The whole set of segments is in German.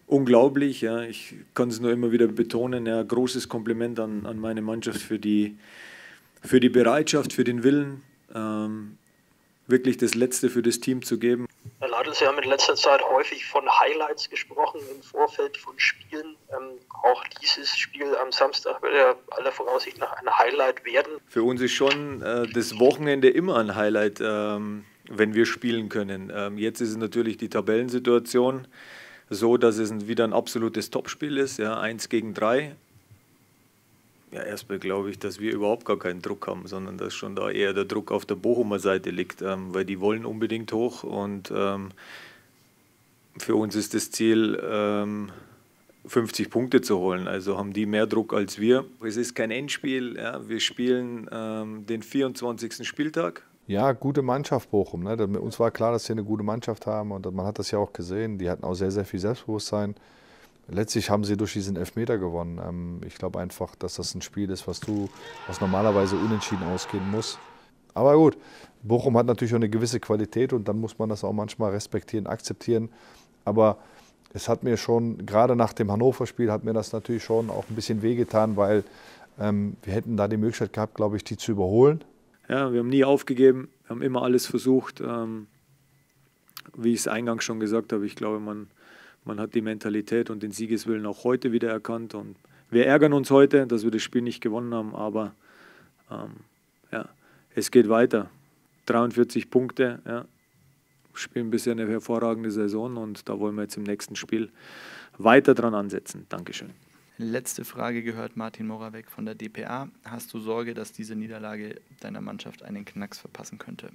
unglaublich. Ja. Ich kann es nur immer wieder betonen. Ja, großes Kompliment an meine Mannschaft für die Bereitschaft, für den Willen, wirklich das Letzte für das Team zu geben. Herr Ladl, Sie haben in letzter Zeit häufig von Highlights gesprochen im Vorfeld von Spielen. Auch dieses Spiel am Samstag wird ja aller Voraussicht nach ein Highlight werden. Für uns ist schon das Wochenende immer ein Highlight, wenn wir spielen können. Jetzt ist es natürlich die Tabellensituation so, dass es wieder ein absolutes Topspiel ist, ja, 1 gegen 3. Ja, erstmal glaube ich, dass wir überhaupt gar keinen Druck haben, sondern dass schon da eher der Druck auf der Bochumer Seite liegt, weil die wollen unbedingt hoch und für uns ist das Ziel, 50 Punkte zu holen. Also haben die mehr Druck als wir. Es ist kein Endspiel, ja. Wir spielen den 24. Spieltag. Ja, gute Mannschaft Bochum. Ne? Uns war klar, dass sie eine gute Mannschaft haben und man hat das ja auch gesehen. Die hatten auch sehr, sehr viel Selbstbewusstsein. Letztlich haben sie durch diesen Elfmeter gewonnen. Ich glaube einfach, dass das ein Spiel ist, was normalerweise unentschieden ausgehen muss. Aber gut, Bochum hat natürlich auch eine gewisse Qualität und dann muss man das auch manchmal respektieren, akzeptieren. Aber es hat mir schon, gerade nach dem Hannover-Spiel, hat mir das natürlich schon auch ein bisschen wehgetan, weil wir hätten da die Möglichkeit gehabt, glaube ich, die zu überholen. Ja, wir haben nie aufgegeben, wir haben immer alles versucht. Wie ich es eingangs schon gesagt habe, ich glaube, man hat die Mentalität und den Siegeswillen auch heute wieder erkannt. Und wir ärgern uns heute, dass wir das Spiel nicht gewonnen haben, aber ja, es geht weiter. 43 Punkte, ja, spielen bisher eine hervorragende Saison und da wollen wir jetzt im nächsten Spiel weiter dran ansetzen. Dankeschön. Letzte Frage gehört Martin Moravec von der dpa. Hast du Sorge, dass diese Niederlage deiner Mannschaft einen Knacks verpassen könnte?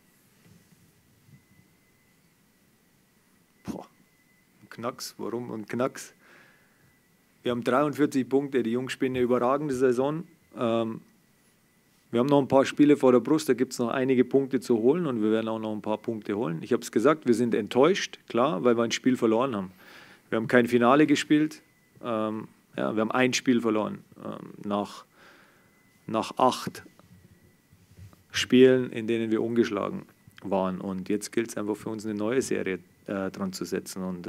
Boah. Knacks, warum und Knacks? Wir haben 43 Punkte, die Jungs spielen eine überragende Saison. Wir haben noch ein paar Spiele vor der Brust, da gibt es noch einige Punkte zu holen und wir werden auch noch ein paar Punkte holen. Ich habe es gesagt, wir sind enttäuscht, klar, weil wir ein Spiel verloren haben. Wir haben kein Finale gespielt, ja, wir haben ein Spiel verloren nach 8 Spielen, in denen wir ungeschlagen waren. Und jetzt gilt es einfach für uns, eine neue Serie dran zu setzen. Und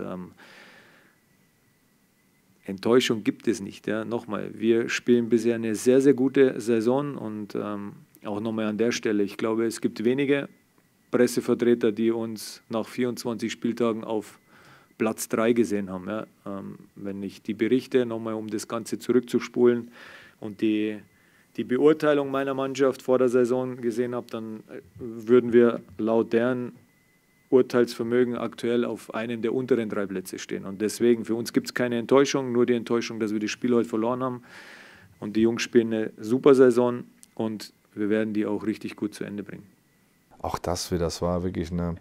Enttäuschung gibt es nicht. Ja. Nochmal, wir spielen bisher eine sehr, sehr gute Saison und auch nochmal an der Stelle, ich glaube, es gibt wenige Pressevertreter, die uns nach 24 Spieltagen auf Platz 3 gesehen haben. Ja. Wenn ich die Berichte, nochmal um das Ganze zurückzuspulen und die Beurteilung meiner Mannschaft vor der Saison gesehen habe, dann würden wir laut deren Urteilsvermögen aktuell auf einem der unteren 3 Plätze stehen. Und deswegen, für uns gibt es keine Enttäuschung, nur die Enttäuschung, dass wir das Spiel heute verloren haben. Und die Jungs spielen eine super Saison und wir werden die auch richtig gut zu Ende bringen. Auch das war wirklich eine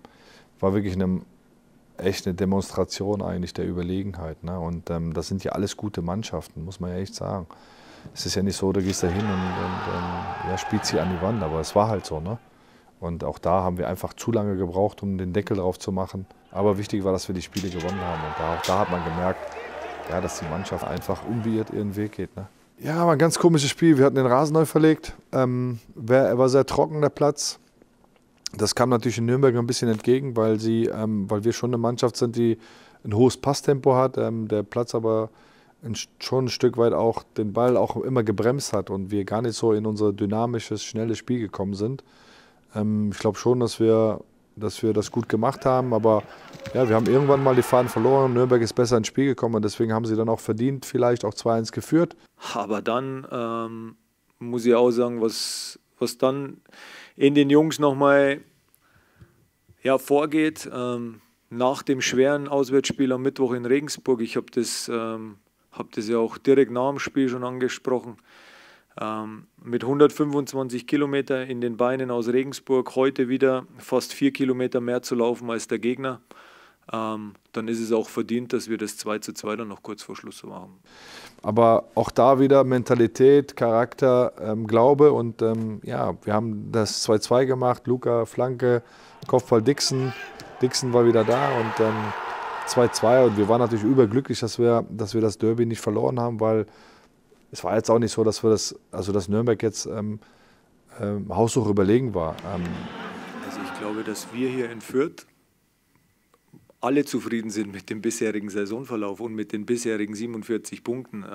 echte Demonstration eigentlich der Überlegenheit. Ne? Und das sind ja alles gute Mannschaften, muss man ja echt sagen. Es ist ja nicht so, du gehst da hin und ja, spielst sie an die Wand, aber es war halt so. Ne? Und auch da haben wir einfach zu lange gebraucht, um den Deckel drauf zu machen. Aber wichtig war, dass wir die Spiele gewonnen haben. Und auch da hat man gemerkt, ja, dass die Mannschaft einfach unbeirrt ihren Weg geht. Ne? Ja, war ein ganz komisches Spiel. Wir hatten den Rasen neu verlegt. Er war sehr trocken, der Platz. Das kam natürlich in Nürnberg ein bisschen entgegen, weil wir schon eine Mannschaft sind, die ein hohes Passtempo hat. Der Platz aber schon ein Stück weit auch den Ball auch immer gebremst hat und wir gar nicht so in unser dynamisches, schnelles Spiel gekommen sind. Ich glaube schon, dass wir das gut gemacht haben, aber ja, wir haben irgendwann mal die Fahnen verloren. Nürnberg ist besser ins Spiel gekommen und deswegen haben sie dann auch verdient, vielleicht auch 2-1 geführt. Aber dann muss ich auch sagen, was dann in den Jungs nochmal vorgeht, nach dem schweren Auswärtsspiel am Mittwoch in Regensburg. Ich habe das ja auch direkt nach dem Spiel schon angesprochen. Mit 125 Kilometer in den Beinen aus Regensburg heute wieder fast 4 Kilometer mehr zu laufen als der Gegner, dann ist es auch verdient, dass wir das 2:2 dann noch kurz vor Schluss so machen. Aber auch da wieder Mentalität, Charakter, Glaube und ja, wir haben das 2:2 gemacht, Luca, Flanke, Kopfball Dixon war wieder da und 2:2 und wir waren natürlich überglücklich, dass wir das Derby nicht verloren haben, weil es war jetzt auch nicht so, dass Nürnberg jetzt haushoch überlegen war. Also ich glaube, dass wir hier in Fürth alle zufrieden sind mit dem bisherigen Saisonverlauf und mit den bisherigen 47 Punkten.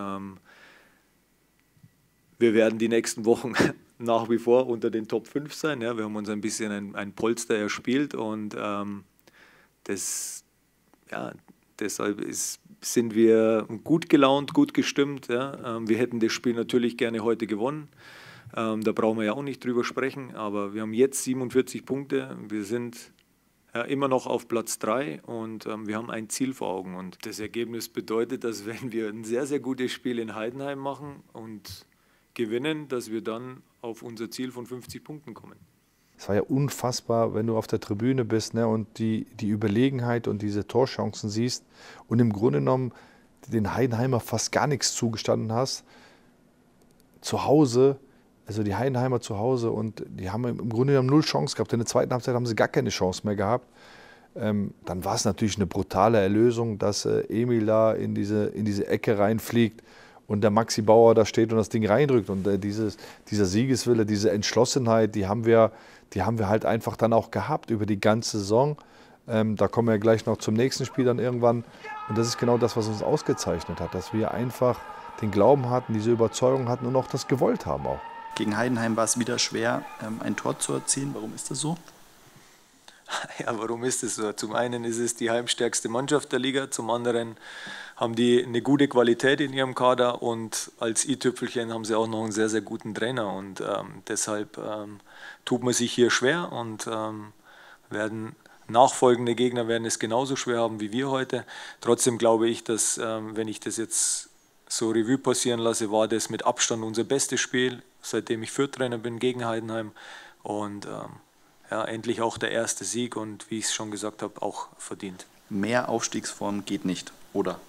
Wir werden die nächsten Wochen nach wie vor unter den Top 5 sein. Ja, wir haben uns ein bisschen ein Polster erspielt und deshalb sind wir gut gelaunt, gut gestimmt. Ja. Wir hätten das Spiel natürlich gerne heute gewonnen. Da brauchen wir ja auch nicht drüber sprechen, aber wir haben jetzt 47 Punkte. Wir sind immer noch auf Platz 3 und wir haben ein Ziel vor Augen. Und das Ergebnis bedeutet, dass wenn wir ein sehr, sehr gutes Spiel in Heidenheim machen und gewinnen, dass wir dann auf unser Ziel von 50 Punkten kommen. Es war ja unfassbar, wenn du auf der Tribüne bist, ne, und die Überlegenheit und diese Torchancen siehst und im Grunde genommen den Heidenheimer fast gar nichts zugestanden hast. Zu Hause, also die Heidenheimer zu Hause, und die haben im Grunde genommen 0 Chance gehabt. In der zweiten Halbzeit haben sie gar keine Chance mehr gehabt. Dann war es natürlich eine brutale Erlösung, dass Emil da in diese Ecke reinfliegt und der Maxi Bauer da steht und das Ding reindrückt. Und dieser Siegeswille, diese Entschlossenheit, die haben wir halt einfach dann auch gehabt über die ganze Saison. Da kommen wir gleich noch zum nächsten Spiel dann irgendwann. Und das ist genau das, was uns ausgezeichnet hat, dass wir einfach den Glauben hatten, diese Überzeugung hatten und auch das gewollt haben auch. Gegen Heidenheim war es wieder schwer, ein Tor zu erzielen. Warum ist das so? Ja, warum ist es so? Zum einen ist es die heimstärkste Mannschaft der Liga, zum anderen haben die eine gute Qualität in ihrem Kader und als i-Tüpfelchen haben sie auch noch einen sehr, sehr guten Trainer und deshalb tut man sich hier schwer und nachfolgende Gegner werden es genauso schwer haben wie wir heute. Trotzdem glaube ich, dass wenn ich das jetzt so Revue passieren lasse, war das mit Abstand unser bestes Spiel, seitdem ich Fürth-Trainer bin, gegen Heidenheim und endlich auch der erste Sieg und wie ich es schon gesagt habe, auch verdient. Mehr Aufstiegsform geht nicht, oder?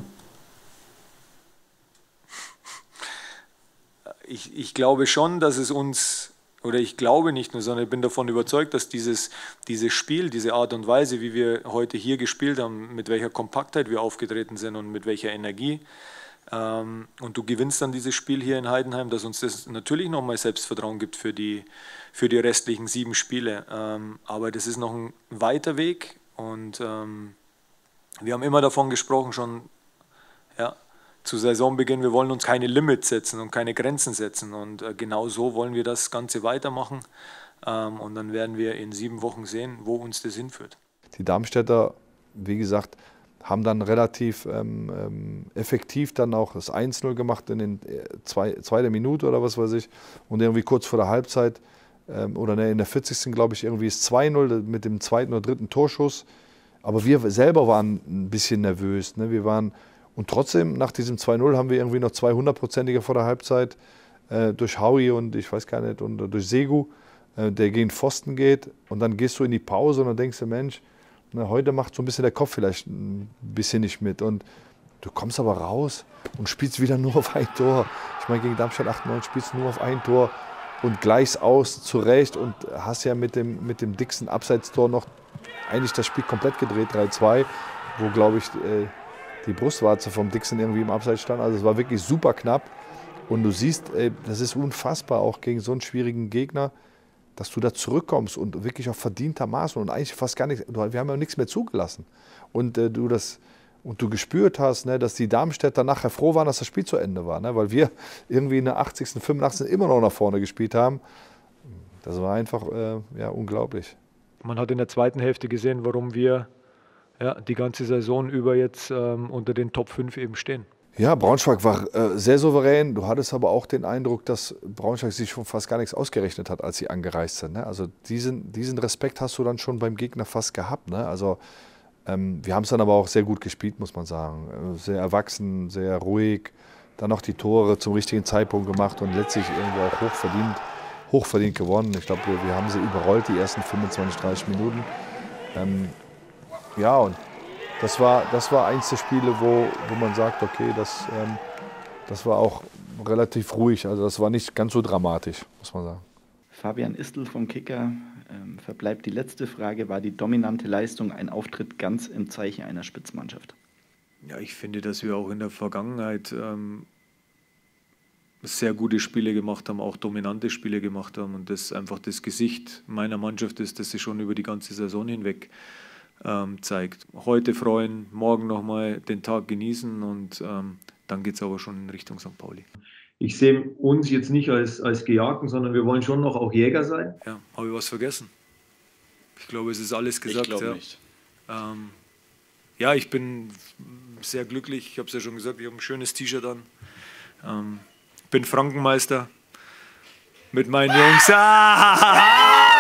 Ich glaube schon, dass es uns, oder ich glaube nicht nur, sondern ich bin davon überzeugt, dass dieses Spiel, diese Art und Weise, wie wir heute hier gespielt haben, mit welcher Kompaktheit wir aufgetreten sind und mit welcher Energie, und du gewinnst dann dieses Spiel hier in Heidenheim, dass uns das natürlich nochmal Selbstvertrauen gibt für die restlichen 7 Spiele. Aber das ist noch ein weiter Weg und wir haben immer davon gesprochen, schon zu Saisonbeginn, wir wollen uns keine Limits setzen und keine Grenzen setzen und genau so wollen wir das Ganze weitermachen und dann werden wir in 7 Wochen sehen, wo uns das hinführt. Die Darmstädter, wie gesagt, haben dann relativ effektiv dann auch das 1-0 gemacht in den zweiten Minute oder was weiß ich. Und irgendwie kurz vor der Halbzeit in der 40. glaube ich, irgendwie ist 2-0 mit dem 2. oder 3. Torschuss. Aber wir selber waren ein bisschen nervös. Ne? Und trotzdem, nach diesem 2-0 haben wir irgendwie noch 200-prozentige vor der Halbzeit durch Howie und ich weiß gar nicht, und durch Segu, der gegen Pfosten geht. Und dann gehst du in die Pause und dann denkst du, Mensch, heute macht so ein bisschen der Kopf vielleicht ein bisschen nicht mit. Und du kommst aber raus und spielst wieder nur auf ein Tor. Ich meine, gegen Darmstadt 98 spielst du nur auf ein Tor und gleichst aus, zurecht. Und hast ja mit dem dicksten Abseitstor noch eigentlich das Spiel komplett gedreht, 3-2, wo, glaube ich, die Brustwarze vom Dixon irgendwie im Abseits stand. Also es war wirklich super knapp. Und du siehst, das ist unfassbar, auch gegen so einen schwierigen Gegner, dass du da zurückkommst und wirklich auch verdientermaßen und eigentlich fast gar nichts, wir haben ja nichts mehr zugelassen. Und du gespürt hast, ne, dass die Darmstädter nachher froh waren, dass das Spiel zu Ende war, ne, weil wir irgendwie in der 80., 85. immer noch nach vorne gespielt haben. Das war einfach unglaublich. Man hat in der zweiten Hälfte gesehen, warum wir die ganze Saison über jetzt unter den Top 5 eben stehen. Ja, Braunschweig war sehr souverän. Du hattest aber auch den Eindruck, dass Braunschweig sich schon fast gar nichts ausgerechnet hat, als sie angereist sind. Ne? Also diesen Respekt hast du dann schon beim Gegner fast gehabt. Ne? Also wir haben es dann aber auch sehr gut gespielt, muss man sagen. Sehr erwachsen, sehr ruhig. Dann noch die Tore zum richtigen Zeitpunkt gemacht und letztlich irgendwo auch hochverdient gewonnen. Ich glaube, wir haben sie überrollt, die ersten 25, 30 Minuten. Und das war eins der Spiele, wo man sagt, okay, das war auch relativ ruhig. Also das war nicht ganz so dramatisch, muss man sagen. Fabian Istl vom Kicker verbleibt die letzte Frage. War die dominante Leistung ein Auftritt ganz im Zeichen einer Spitzenmannschaft? Ja, ich finde, dass wir auch in der Vergangenheit sehr gute Spiele gemacht haben, auch dominante Spiele gemacht haben und das einfach das Gesicht meiner Mannschaft ist, das sie schon über die ganze Saison hinweg zeigt. Heute freuen, morgen nochmal den Tag genießen und dann geht es aber schon in Richtung St. Pauli. Ich sehe uns jetzt nicht als Gejagten, sondern wir wollen schon noch auch Jäger sein. Ja, habe ich was vergessen? Ich glaube, es ist alles gesagt. Ich glaube nicht. Ja, ich bin sehr glücklich. Ich habe es ja schon gesagt, ich habe ein schönes T-Shirt an. Bin Frankenmeister mit meinen Jungs.